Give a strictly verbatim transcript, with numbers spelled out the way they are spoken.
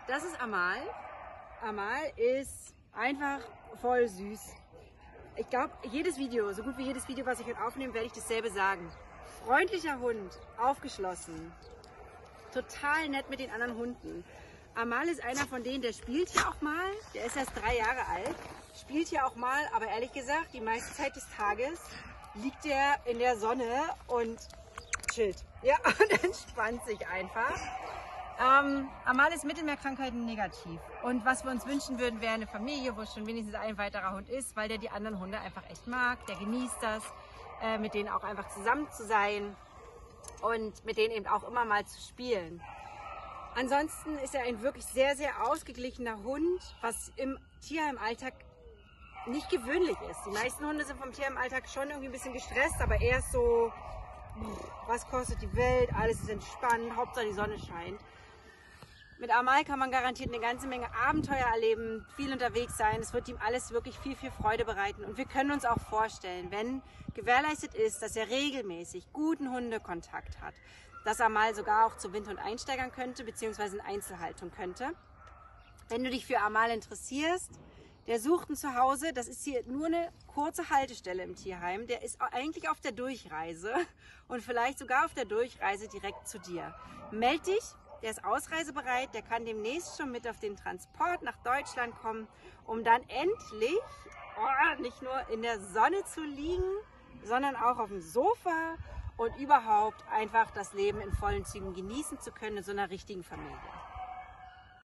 Das ist Amal. Amal ist einfach voll süß. Ich glaube, jedes Video, so gut wie jedes Video, was ich heute aufnehme, werde ich dasselbe sagen. Freundlicher Hund, aufgeschlossen, total nett mit den anderen Hunden. Amal ist einer von denen, der spielt hier auch mal. Der ist erst drei Jahre alt, spielt hier auch mal, aber ehrlich gesagt, die meiste Zeit des Tages liegt er in der Sonne und chillt. Ja, und entspannt sich einfach. Ähm, Amal ist Mittelmeerkrankheiten negativ. Und was wir uns wünschen würden, wäre eine Familie, wo schon wenigstens ein weiterer Hund ist, weil der die anderen Hunde einfach echt mag. Der genießt das, äh, mit denen auch einfach zusammen zu sein und mit denen eben auch immer mal zu spielen. Ansonsten ist er ein wirklich sehr, sehr ausgeglichener Hund, was im Tierheimalltag nicht gewöhnlich ist. Die meisten Hunde sind vom Tierheimalltag schon irgendwie ein bisschen gestresst, aber er ist so, was kostet die Welt, alles ist entspannt, Hauptsache die Sonne scheint. Mit Amal kann man garantiert eine ganze Menge Abenteuer erleben, viel unterwegs sein. Es wird ihm alles wirklich viel, viel Freude bereiten. Und wir können uns auch vorstellen, wenn gewährleistet ist, dass er regelmäßig guten Hundekontakt hat, dass Amal sogar auch zu Windhund einsteigern könnte, beziehungsweise in Einzelhaltung könnte. Wenn du dich für Amal interessierst, der sucht ein Zuhause, das ist hier nur eine kurze Haltestelle im Tierheim. Der ist eigentlich auf der Durchreise und vielleicht sogar auf der Durchreise direkt zu dir. Meld dich, der ist ausreisebereit, der kann demnächst schon mit auf den Transport nach Deutschland kommen, um dann endlich oh, nicht nur in der Sonne zu liegen, sondern auch auf dem Sofa und überhaupt einfach das Leben in vollen Zügen genießen zu können in so einer richtigen Familie.